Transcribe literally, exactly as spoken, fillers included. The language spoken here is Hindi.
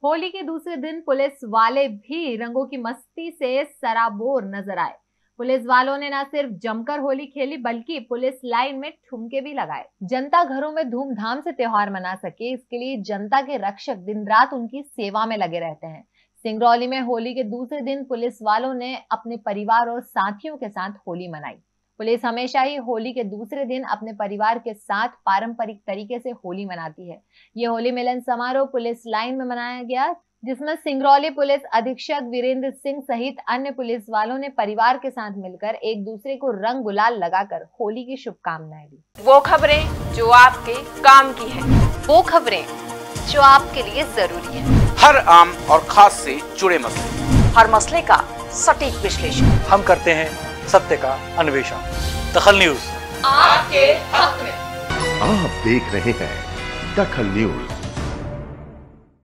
होली के दूसरे दिन पुलिस वाले भी रंगों की मस्ती से सराबोर नजर आए। पुलिस वालों ने न सिर्फ जमकर होली खेली बल्कि पुलिस लाइन में ठुमके भी लगाए। जनता घरों में धूमधाम से त्योहार मना सके, इसके लिए जनता के रक्षक दिन रात उनकी सेवा में लगे रहते हैं। सिंगरौली में होली के दूसरे दिन पुलिस वालों ने अपने परिवार और साथियों के साथ होली मनाई। पुलिस हमेशा ही होली के दूसरे दिन अपने परिवार के साथ पारंपरिक तरीके से होली मनाती है। ये होली मिलन समारोह पुलिस लाइन में मनाया गया, जिसमें सिंगरौली पुलिस अधीक्षक वीरेंद्र सिंह सहित अन्य पुलिस वालों ने परिवार के साथ मिलकर एक दूसरे को रंग गुलाल लगाकर होली की शुभकामनाएं दी। वो खबरें जो आपके काम की है, वो खबरें जो आपके लिए जरूरी है, हर आम और खास से जुड़े मसले, हर मसले का सटीक विश्लेषण हम करते हैं सत्य का अन्वेषण। दखल न्यूज आपके हक में। आप देख रहे हैं दखल न्यूज।